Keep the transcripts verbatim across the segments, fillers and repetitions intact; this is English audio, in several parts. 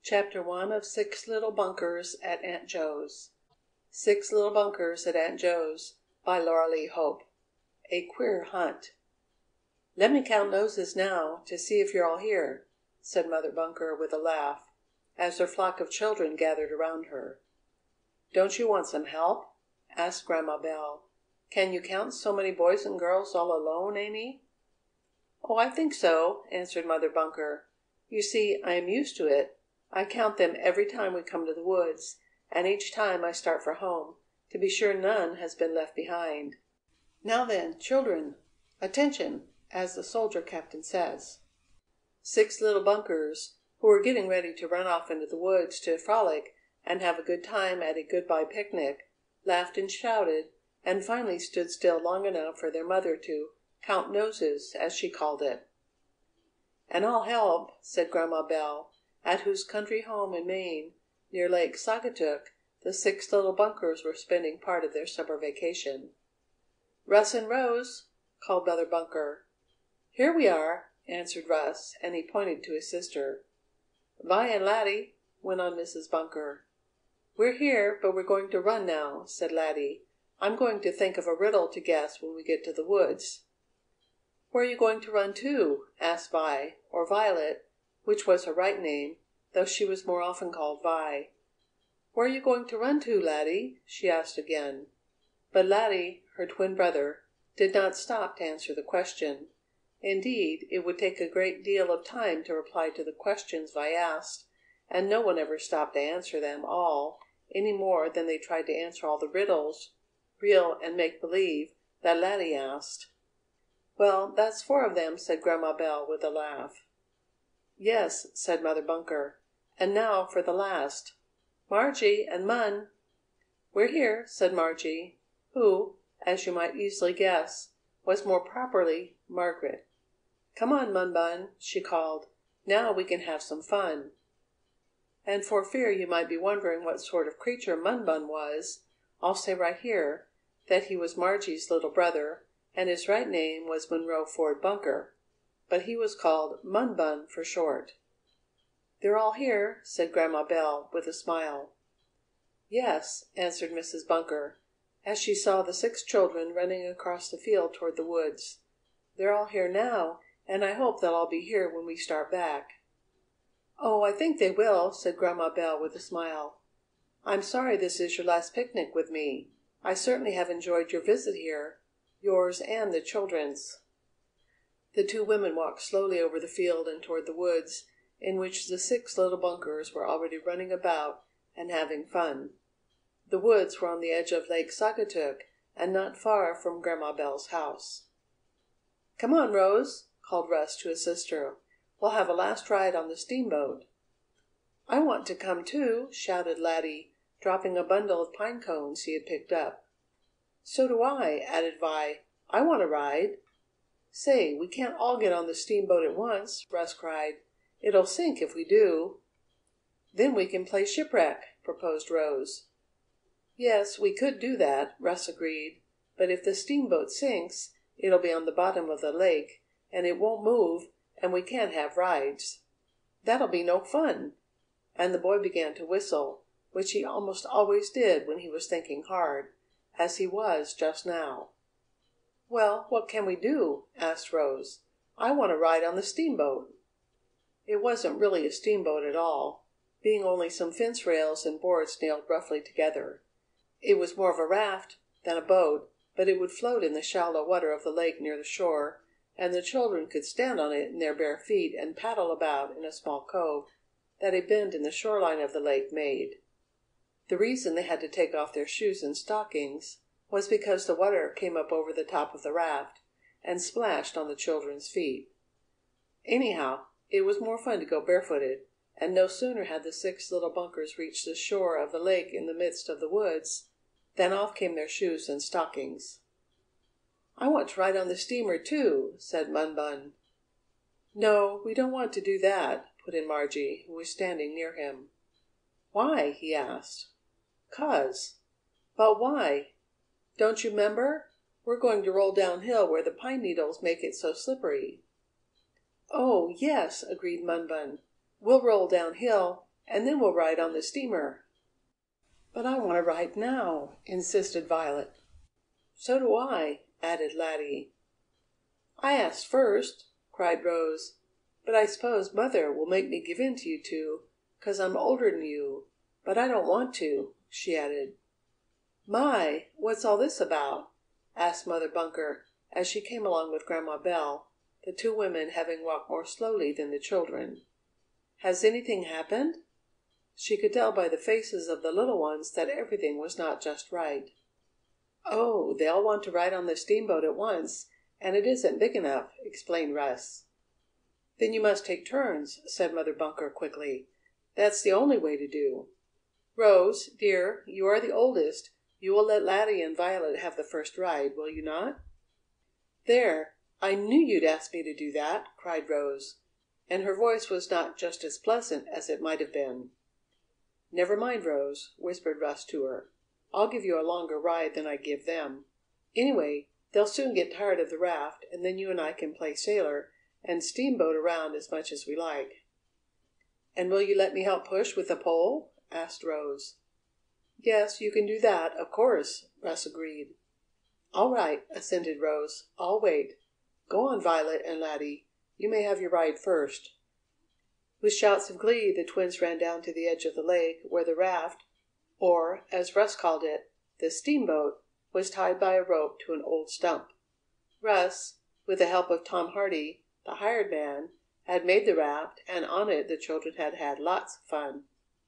Chapter one of Six Little Bunkers at Aunt Joe's. Six Little Bunkers at Aunt Joe's by Laura Lee Hope. A Queer Hunt. "Let me count noses now, to see if you're all here," said Mother Bunker with a laugh, as her flock of children gathered around her. "Don't you want some help?" asked Grandma Bell. "Can you count so many boys and girls all alone, Amy?" "Oh, I think so," answered Mother Bunker. "You see, I am used to it. I count them every time we come to the woods, and each time I start for home, to be sure none has been left behind. Now then, children, attention, as the soldier captain says." Six little bunkers, who were getting ready to run off into the woods to frolic and have a good time at a good-bye picnic, laughed and shouted, and finally stood still long enough for their mother to "count noses," as she called it. "And I'll help," said Grandma Bell, at whose country home in Maine, near Lake Sagatuck, the six little bunkers were spending part of their summer vacation. "Russ and Rose," called Mother Bunker. "Here we are," answered Russ, and he pointed to his sister. "Vi and Laddie," went on Missus Bunker. "We're here, but we're going to run now," said Laddie. "I'm going to think of a riddle to guess when we get to the woods." "Where are you going to run to?" asked Vi, or Violet, which was her right name, though she was more often called Vi. "Where are you going to run to, Laddie?" she asked again. But Laddie, her twin brother, did not stop to answer the question. Indeed, it would take a great deal of time to reply to the questions Vi asked, and no one ever stopped to answer them all any more than they tried to answer all the riddles, real and make-believe, that Laddie asked. "Well, that's four of them," said Grandma Bell with a laugh. "Yes," said Mother Bunker, "and now for the last. Margie and Mun." "We're here," said Margie, who, as you might easily guess, was more properly Margaret. "Come on, Mun Bun," she called. "Now we can have some fun." And for fear you might be wondering what sort of creature Mun Bun was, I'll say right here that he was Margie's little brother, and his right name was Monroe Ford Bunker, but he was called Mun Bun for short. "They're all here," said Grandma Bell with a smile. "Yes," answered Missus Bunker, as she saw the six children running across the field toward the woods. "They're all here now, and I hope they'll all be here when we start back." "Oh, I think they will," said Grandma Bell with a smile. "I'm sorry this is your last picnic with me. I certainly have enjoyed your visit here, yours and the children's." The two women walked slowly over the field and toward the woods, in which the six little bunkers were already running about and having fun. The woods were on the edge of Lake Sagatuck, and not far from Grandma Bell's house. "Come on, Rose," called Russ to his sister. "We'll have a last ride on the steamboat." "I want to come too," shouted Laddie, dropping a bundle of pine cones he had picked up. "So do I," added Vi. "I want to ride." "Say, we can't all get on the steamboat at once," Russ cried. "It'll sink if we do." "Then we can play shipwreck," proposed Rose. "Yes, we could do that," Russ agreed. "But if the steamboat sinks, it'll be on the bottom of the lake, and it won't move, and we can't have rides. That'll be no fun." And the boy began to whistle, which he almost always did when he was thinking hard, as he was just now. "Well, what can we do?" asked Rose. "I want to ride on the steamboat." It wasn't really a steamboat at all, being only some fence rails and boards nailed roughly together. It was more of a raft than a boat, but it would float in the shallow water of the lake near the shore, and the children could stand on it in their bare feet and paddle about in a small cove that a bend in the shoreline of the lake made. The reason they had to take off their shoes and stockings was because the water came up over the top of the raft and splashed on the children's feet. Anyhow, it was more fun to go barefooted, and no sooner had the six little bunkers reached the shore of the lake in the midst of the woods than off came their shoes and stockings. "I want to ride on the steamer, too," said Mun Bun. "No, we don't want to do that," put in Margie, who was standing near him. "Why?" he asked. "'Cause." "But why?" "Don't you 'member? We're going to roll downhill where the pine needles make it so slippery." "Oh, yes," agreed Mun Bun. "We'll roll downhill, and then we'll ride on the steamer." "But I want to ride now," insisted Violet. "So do I," added Laddie. "I asked first," cried Rose, "but I suppose Mother will make me give in to you two, 'cause I'm older'n you, but I don't want to," she added. "My, what's all this about?" asked Mother Bunker, as she came along with Grandma Belle, the two women having walked more slowly than the children. "Has anything happened?" She could tell by the faces of the little ones that everything was not just right. "Oh, they all want to ride on the steamboat at once, and it isn't big enough," explained Russ. "Then you must take turns," said Mother Bunker quickly. "That's the only way to do. Rose, dear, you are the oldest, you will let Laddie and Violet have the first ride, will you not?" "There, I knew you'd ask me to do that!" cried Rose, and her voice was not just as pleasant as it might have been. "Never mind, Rose," whispered Russ to her. "I'll give you a longer ride than I give them. Anyway, they'll soon get tired of the raft, and then you and I can play sailor, and steamboat around as much as we like." "And will you let me help push with the pole?" asked Rose. "Yes, you can do that, of course," Russ agreed. "All right," assented Rose. "I'll wait. Go on, Violet and Laddie. You may have your ride first." With shouts of glee the twins ran down to the edge of the lake, where the raft, or, as Russ called it, the steamboat, was tied by a rope to an old stump. Russ, with the help of Tom Hardy, the hired man, had made the raft, and on it the children had had lots of fun.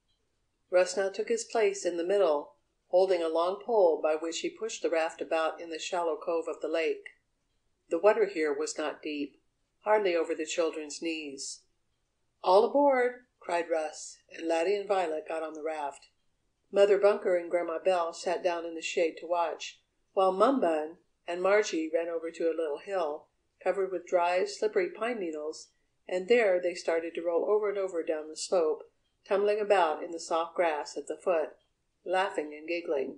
Russ now took his place in the middle, holding a long pole by which he pushed the raft about in the shallow cove of the lake. The water here was not deep, hardly over the children's knees. "All aboard!" cried Russ, and Laddie and Violet got on the raft. Mother Bunker and Grandma Belle sat down in the shade to watch, while Mum Bun and Margie ran over to a little hill, covered with dry, slippery pine needles, and there they started to roll over and over down the slope, tumbling about in the soft grass at the foot, laughing and giggling.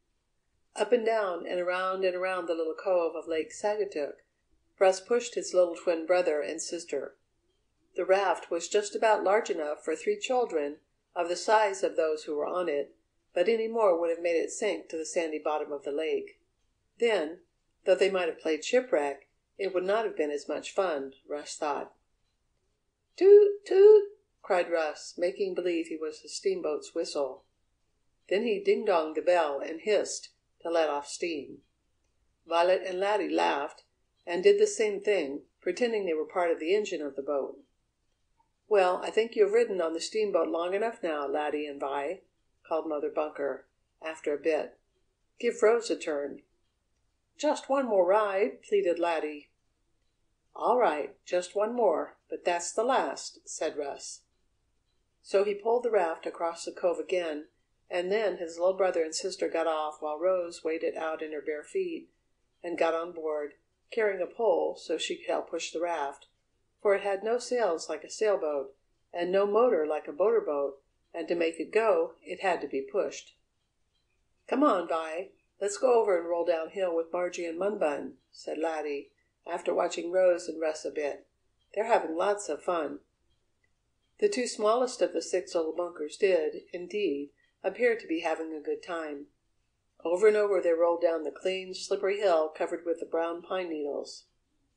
Up and down and around and around the little cove of Lake Sagatuck, Russ pushed his little twin brother and sister. The raft was just about large enough for three children of the size of those who were on it, but any more would have made it sink to the sandy bottom of the lake. Then, though they might have played shipwreck, it would not have been as much fun, Russ thought. "Toot! Toot!" cried Russ, making believe he was the steamboat's whistle. Then he ding-donged the bell and hissed to let off steam. Violet and Laddie laughed, and did the same thing, pretending they were part of the engine of the boat. "Well, I think you have ridden on the steamboat long enough now, Laddie and Vi," called Mother Bunker, after a bit. "Give Rose a turn." "Just one more ride," pleaded Laddie. "All right, just one more, but that's the last," said Russ. So he pulled the raft across the cove again, and then his little brother and sister got off while Rose waded out in her bare feet and got on board, carrying a pole so she could help push the raft, for it had no sails like a sailboat, and no motor like a motor boat, and to make it go it had to be pushed. "Come on, Vi, let's go over and roll downhill with Margie and Mun Bun," said Laddie, after watching Rose and Russ a bit. "They're having lots of fun." The two smallest of the six little bunkers did, indeed, appear to be having a good time. Over and over they rolled down the clean, slippery hill covered with the brown pine needles.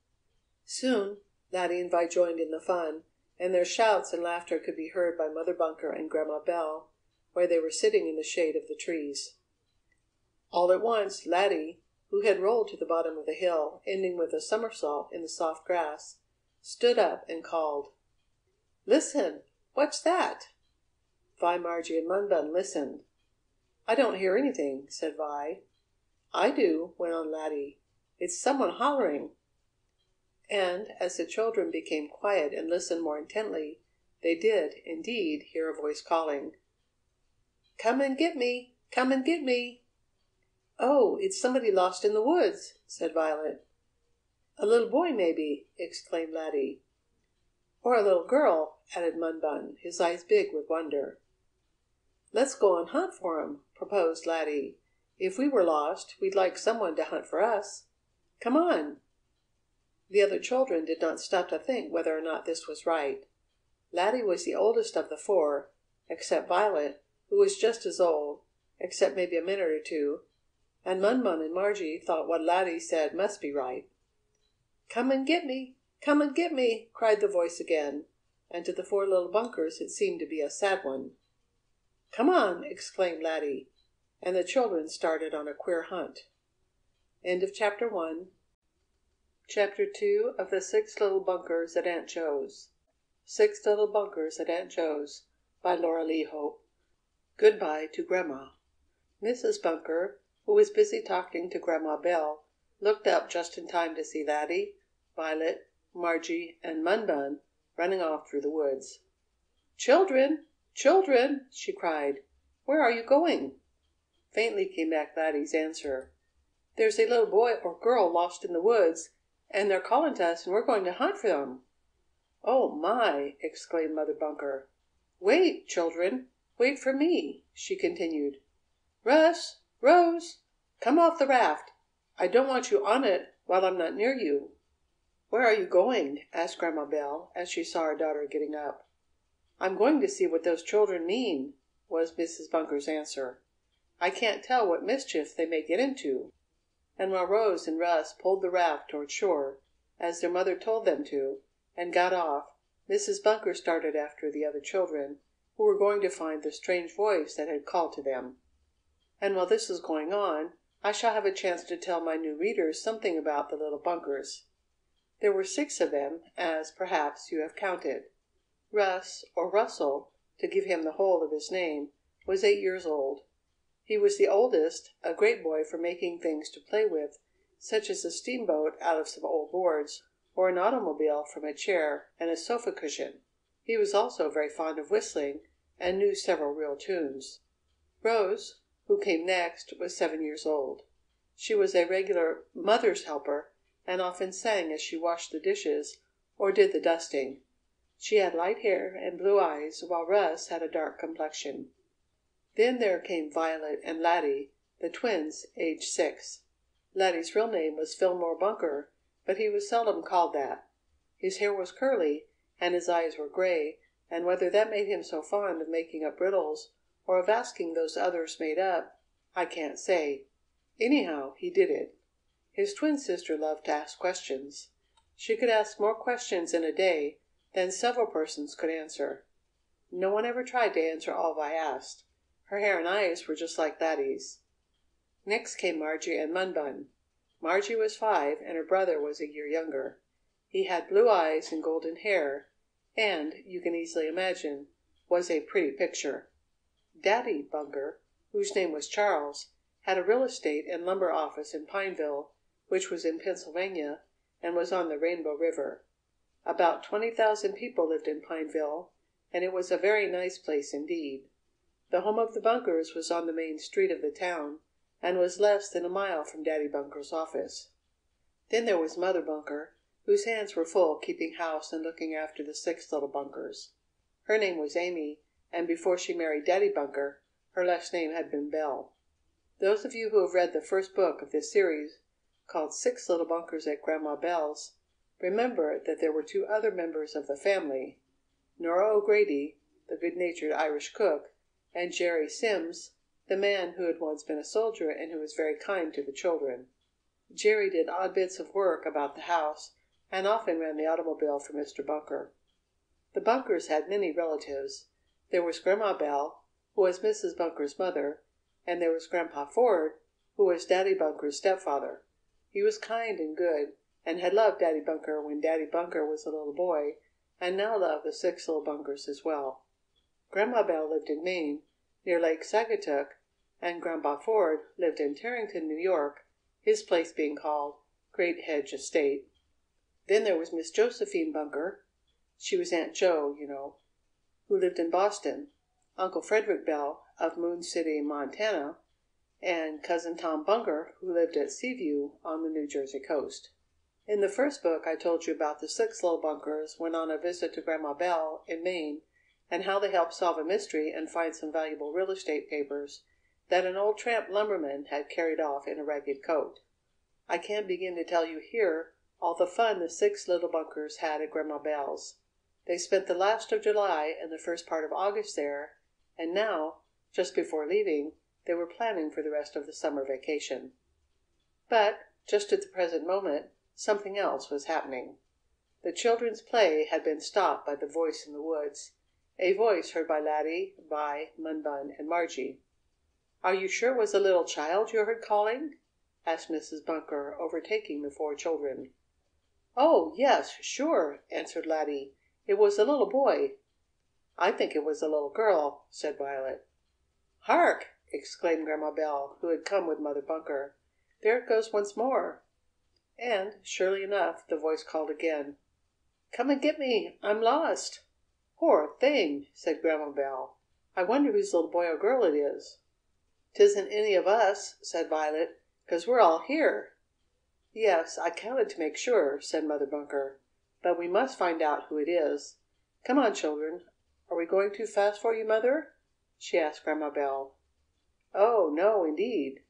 Soon Laddie and Vi joined in the fun, and their shouts and laughter could be heard by Mother Bunker and Grandma Belle, where they were sitting in the shade of the trees. All at once Laddie, who had rolled to the bottom of the hill, ending with a somersault in the soft grass, stood up and called, "Listen! What's that?" Vi, Margie, and Mun Bun listened. "I don't hear anything," said Vi. "I do," went on Laddie. "It's someone hollering." And, as the children became quiet and listened more intently, they did, indeed, hear a voice calling, "Come and get me! Come and get me!" "Oh, it's somebody lost in the woods," said Violet. "A little boy, maybe," exclaimed Laddie. "Or a little girl," added Mun Bun, his eyes big with wonder. "Let's go and hunt for 'em," proposed Laddie. "If we were lost, we'd like someone to hunt for us. Come on!" The other children did not stop to think whether or not this was right. Laddie was the oldest of the four, except Violet, who was just as old, except maybe a minute or two, and Munmun and Margie thought what Laddie said must be right. "Come and get me! Come and get me!" cried the voice again, and to the four little bunkers it seemed to be a sad one. "Come on!" exclaimed Laddie, and the children started on a queer hunt. End of chapter one. Chapter two of the Six Little Bunkers at Aunt Joe's. Six Little Bunkers at Aunt Joe's by Laura Lee Hope. Goodbye to Grandma. Missus Bunker, who was busy talking to Grandma Bell, looked up just in time to see Laddie, Violet, Margie, and Munbun running off through the woods. "Children! Children!" she cried. "Where are you going?" Faintly came back Laddie's answer. "There's a little boy or girl lost in the woods, and they're calling to us and we're going to hunt for them." "Oh, my!" exclaimed Mother Bunker. "Wait, children, wait for me," she continued. "Russ! Rose! Come off the raft. I don't want you on it while I'm not near you." "Where are you going?" asked Grandma Bell, as she saw her daughter getting up. "I'm going to see what those children mean," was Missus Bunker's answer. "I can't tell what mischief they may get into." And while Rose and Russ pulled the raft toward shore, as their mother told them to, and got off, Missus Bunker started after the other children, who were going to find the strange voice that had called to them. And while this is going on, I shall have a chance to tell my new readers something about the little bunkers. There were six of them, as, perhaps, you have counted. Russ, or Russell, to give him the whole of his name, was eight years old. He was the oldest, a great boy for making things to play with, such as a steamboat out of some old boards, or an automobile from a chair and a sofa cushion. He was also very fond of whistling, and knew several real tunes. Rose, who came next, was seven years old. She was a regular mother's helper, and often sang as she washed the dishes or did the dusting. She had light hair and blue eyes, while Russ had a dark complexion. Then there came Violet and Laddie, the twins, aged six. Laddie's real name was Fillmore Bunker, but he was seldom called that. His hair was curly, and his eyes were gray, and whether that made him so fond of making up riddles, or of asking those others made up, I can't say. Anyhow, he did it. His twin sister loved to ask questions. She could ask more questions in a day than several persons could answer. No one ever tried to answer all I asked. Her hair and eyes were just like Laddie's. Next came Margie and Munbun. Margie was five, and her brother was a year younger. He had blue eyes and golden hair, and, you can easily imagine, was a pretty picture. Daddy Bunker, whose name was Charles, had a real estate and lumber office in Pineville, which was in Pennsylvania, and was on the Rainbow River. About twenty thousand people lived in Pineville, and it was a very nice place indeed. The home of the Bunkers was on the main street of the town, and was less than a mile from Daddy Bunker's office. Then there was Mother Bunker, whose hands were full keeping house and looking after the six little Bunkers. Her name was Amy, and before she married Daddy Bunker, her last name had been Bell. Those of you who have read the first book of this series, called Six Little Bunkers at Grandma Bell's, remember that there were two other members of the family, Nora O'Grady, the good-natured Irish cook, and Jerry Sims, the man who had once been a soldier and who was very kind to the children. Jerry did odd bits of work about the house, and often ran the automobile for Mister Bunker. The Bunkers had many relatives. There was Grandma Bell, who was Missus Bunker's mother, and there was Grandpa Ford, who was Daddy Bunker's stepfather. He was kind and good, and had loved Daddy Bunker when Daddy Bunker was a little boy, and now loved the six little Bunkers as well. Grandma Bell lived in Maine, near Lake Sagatuck, and Grandpa Ford lived in Tarrington, New York, his place being called Great Hedge Estate. Then there was Miss Josephine Bunker. She was Aunt Jo, you know, who lived in Boston, Uncle Frederick Bell of Moon City, Montana, and Cousin Tom Bunker, who lived at Seaview on the New Jersey coast. In the first book I told you about the six little Bunkers went on a visit to Grandma Bell in Maine, and how they helped solve a mystery and find some valuable real estate papers that an old tramp lumberman had carried off in a ragged coat. I can't begin to tell you here all the fun the six little Bunkers had at Grandma Bell's. They spent the last of July and the first part of August there, and now, just before leaving, they were planning for the rest of the summer vacation. But, just at the present moment, something else was happening. The children's play had been stopped by the voice in the woods, a voice heard by Laddie, Vi, Munbun, and Margie. "Are you sure it was a little child you heard calling?" asked Missus Bunker, overtaking the four children. "Oh, yes, sure," answered Laddie. "It was a little boy." "I think it was a little girl," said Violet. "Hark!" exclaimed Grandma Bell, who had come with Mother Bunker. "There it goes once more." And, surely enough, the voice called again. "Come and get me! I'm lost!" "Poor thing!" said Grandma Bell. "I wonder whose little boy or girl it is." "'Tisn't any of us," said Violet, "'cause we're all here." "Yes, I counted to make sure," said Mother Bunker. "But we must find out who it is. Come on, children. Are we going too fast for you, Mother?" she asked Grandma Bell. "Oh, no, indeed."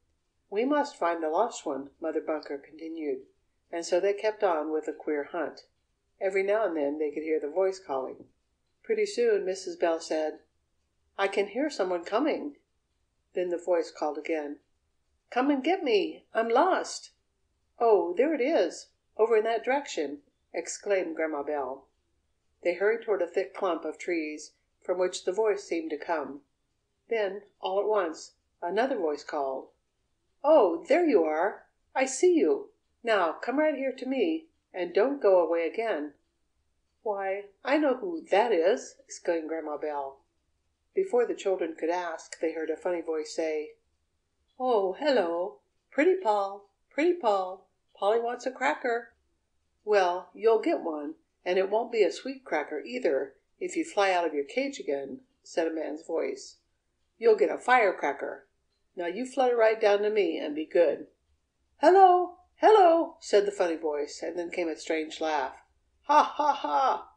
"We must find the lost one," Mother Bunker continued, and so they kept on with the queer hunt. Every now and then they could hear the voice calling. Pretty soon Missus Bell said, "I can hear someone coming." Then the voice called again. "Come and get me! I'm lost!" "Oh, there it is, over in that direction!" exclaimed Grandma Bell. They hurried toward a thick clump of trees from which the voice seemed to come. Then, all at once, another voice called. "Oh, there you are! I see you! Now come right here to me, and don't go away again." "Why, I know who that is!" exclaimed Grandma Bell. Before the children could ask, they heard a funny voice say, "Oh, hello! Pretty Poll! Pretty Poll! Polly wants a cracker." "Well, you'll get one, and it won't be a sweet cracker either, if you fly out of your cage again," said a man's voice. "You'll get a firecracker. Now you flutter right down to me and be good." "Hello! Hello!" said the funny voice, and then came a strange laugh. "Ha, ha, ha!"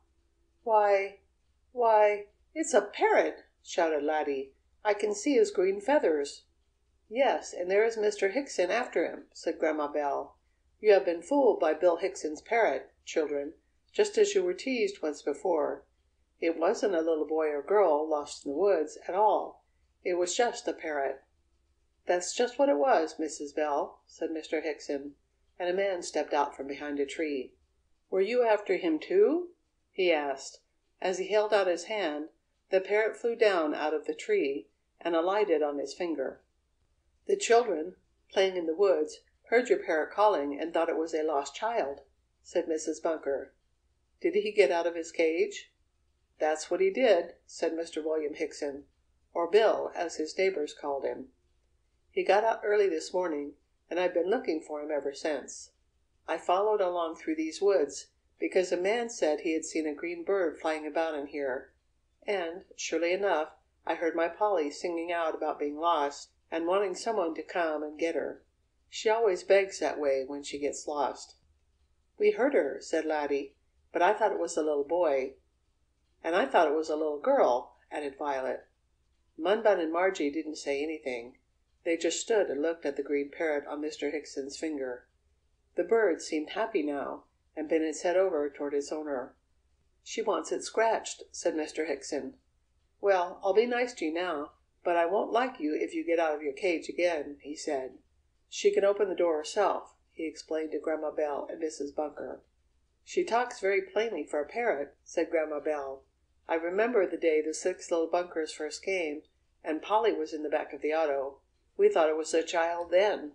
"Why why, it's a parrot!" shouted Laddie. "I can see his green feathers." "Yes, and there is Mister Hickson after him," said Grandma Bell. "You have been fooled by Bill Hickson's parrot, children, just as you were teased once before. It wasn't a little boy or girl lost in the woods at all. It was just a parrot." "That's just what it was, Missus Bell," said Mister Hickson, and a man stepped out from behind a tree. "Were you after him, too?" he asked. As he held out his hand, the parrot flew down out of the tree and alighted on his finger. "The children, playing in the woods, heard your parrot calling and thought it was a lost child," said Missus Bunker. "Did he get out of his cage?" "That's what he did," said Mister William Hickson, or Bill, as his neighbours called him. "He got out early this morning, and I've been looking for him ever since. I followed along through these woods because a man said he had seen a green bird flying about in here, and, surely enough, I heard my Polly singing out about being lost and wanting someone to come and get her. She always begs that way when she gets lost." "We heard her," said Laddie, "but I thought it was a little boy." "And I thought it was a little girl," added Violet. Munbun and Margie didn't say anything. They just stood and looked at the green parrot on Mister Hickson's finger. The bird seemed happy now, and bent its head over toward its owner. "She wants it scratched," said Mister Hickson. "Well, I'll be nice to you now, but I won't like you if you get out of your cage again," he said. "She can open the door herself," he explained to Grandma Bell and Missus Bunker. "She talks very plainly for a parrot," said Grandma Bell. "I remember the day the six little Bunkers first came, and Polly was in the back of the auto. We thought it was a child then."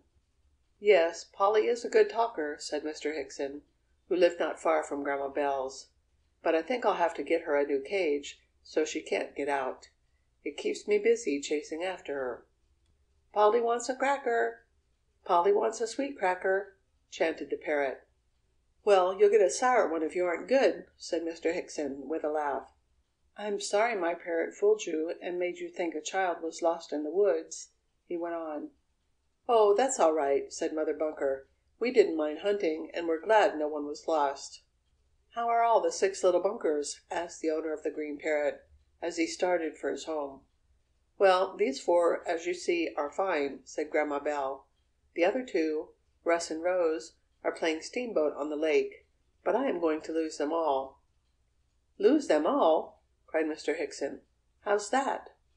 "Yes, Polly is a good talker," said Mister Hickson, who lived not far from Grandma Bell's. "But I think I'll have to get her a new cage, so she can't get out. It keeps me busy chasing after her." "Polly wants a cracker! Polly wants a sweet cracker!" chanted the parrot. "Well, you'll get a sour one if you aren't good," said Mister Hickson, with a laugh. "I'm sorry my parrot fooled you and made you think a child was lost in the woods," he went on. "Oh, that's all right," said Mother Bunker. "We didn't mind hunting, and we're glad no one was lost." "How are all the six little Bunkers?" asked the owner of the green parrot, as he started for his home. "Well, these four, as you see, are fine," said Grandma Bell. "The other two, Russ and Rose, are playing steamboat on the lake, but I am going to lose them all." "Lose them all?" cried Mister Hickson. "How's that?"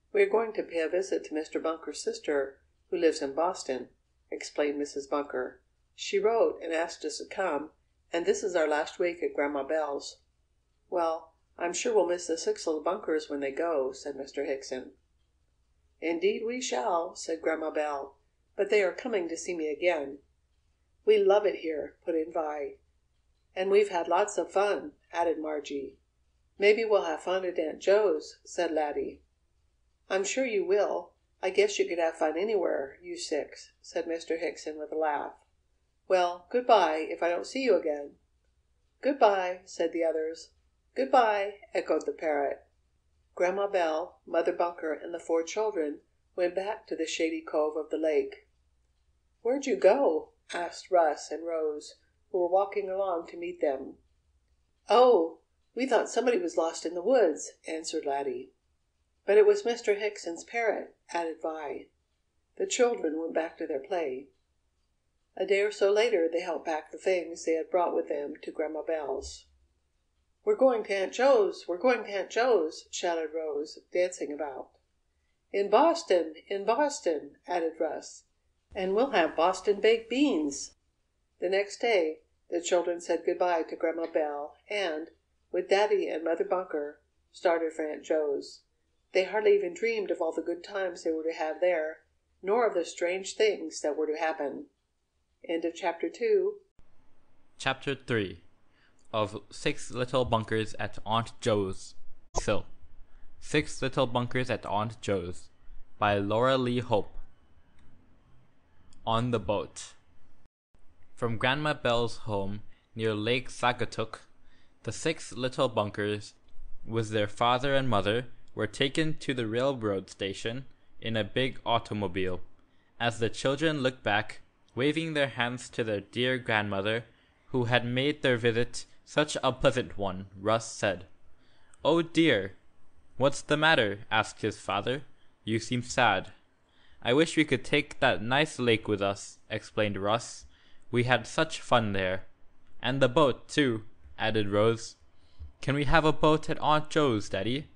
"We are going to pay a visit to Mister Bunker's sister, who lives in Boston," explained Missus Bunker. "She wrote and asked us to come, and this is our last week at Grandma Bell's." "Well, I'm sure we'll miss the six little Bunkers when they go," said Mister Hickson. "Indeed we shall," said Grandma Bell, "but they are coming to see me again." "We love it here," put in Vi. "And we've had lots of fun," added Margie. "Maybe we'll have fun at Aunt Joe's," said Laddie. "I'm sure you will. I guess you could have fun anywhere, you six," said Mister Hickson with a laugh. "Well, good bye, if I don't see you again." "Good bye," said the others. "Good bye," echoed the parrot. Grandma Bell, Mother Bunker, and the four children went back to the shady cove of the lake. "Where'd you go?" asked Russ and Rose, who were walking along to meet them. "Oh, we thought somebody was lost in the woods," answered Laddie. "But it was Mister Hickson's parrot," added Vi. The children went back to their play. A day or so later they helped pack the things they had brought with them to Grandma Bell's. "We're going to Aunt Joe's! We're going to Aunt Joe's!" shouted Rose, dancing about. "In Boston! In Boston!" added Russ. "And we'll have Boston baked beans!" The next day the children said good bye to Grandma Bell and, with Daddy and Mother Bunker, started for Aunt Joe's. They hardly even dreamed of all the good times they were to have there, nor of the strange things that were to happen. End of chapter two. Chapter three of Six Little Bunkers at Aunt Joe's. So, Six Little Bunkers at Aunt Joe's by Laura Lee Hope. On the boat. From Grandma Bell's home near Lake Sagatuck, the six little Bunkers, with their father and mother, were taken to the railroad station in a big automobile. As the children looked back, waving their hands to their dear grandmother, who had made their visit such a pleasant one, Russ said, "Oh dear, what's the matter?" asked his father. "You seem sad." "I wish we could take that nice lake with us," explained Russ. "We had such fun there." "And the boat, too," added Rose. "Can we have a boat at Aunt Joe's, Daddy?"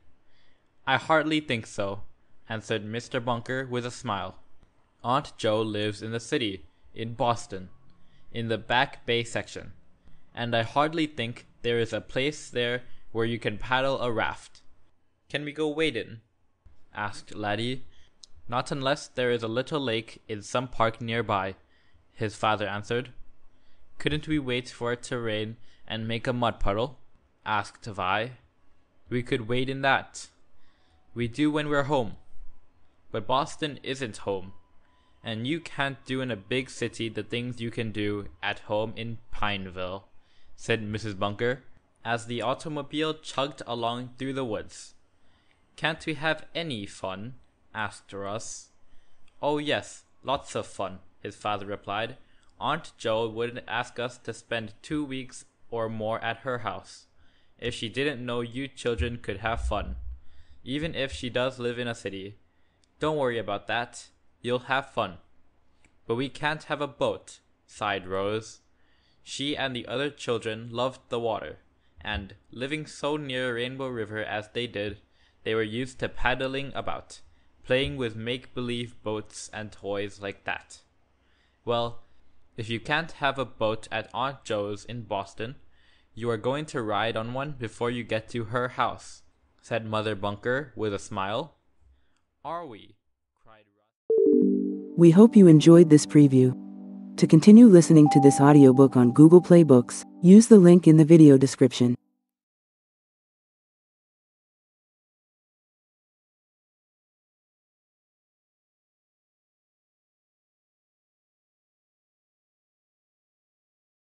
"I hardly think so," answered Mister Bunker with a smile. "Aunt Joe lives in the city, in Boston, in the Back Bay section, and I hardly think there is a place there where you can paddle a raft." "Can we go wading?" asked Laddie. "Not unless there is a little lake in some park nearby," his father answered. "Couldn't we wait for it to rain and make a mud puddle?" asked Vi. "We could wade in that. We do when we're home. But Boston isn't home, and you can't do in a big city the things you can do at home in Pineville," said Missus Bunker, as the automobile chugged along through the woods. "Can't we have any fun?" asked Russ. "Oh yes, lots of fun," his father replied. "Aunt Joe wouldn't ask us to spend two weeks or more at her house if she didn't know you children could have fun, even if she does live in a city. Don't worry about that. You'll have fun." "But we can't have a boat," sighed Rose. She and the other children loved the water, and, living so near Rainbow River as they did, they were used to paddling about, playing with make-believe boats and toys like that. "Well, if you can't have a boat at Aunt Joe's in Boston, you are going to ride on one before you get to her house," said Mother Bunker with a smile. "Are we?" cried Russ. We hope you enjoyed this preview. To continue listening to this audiobook on Google Play Books, use the link in the video description.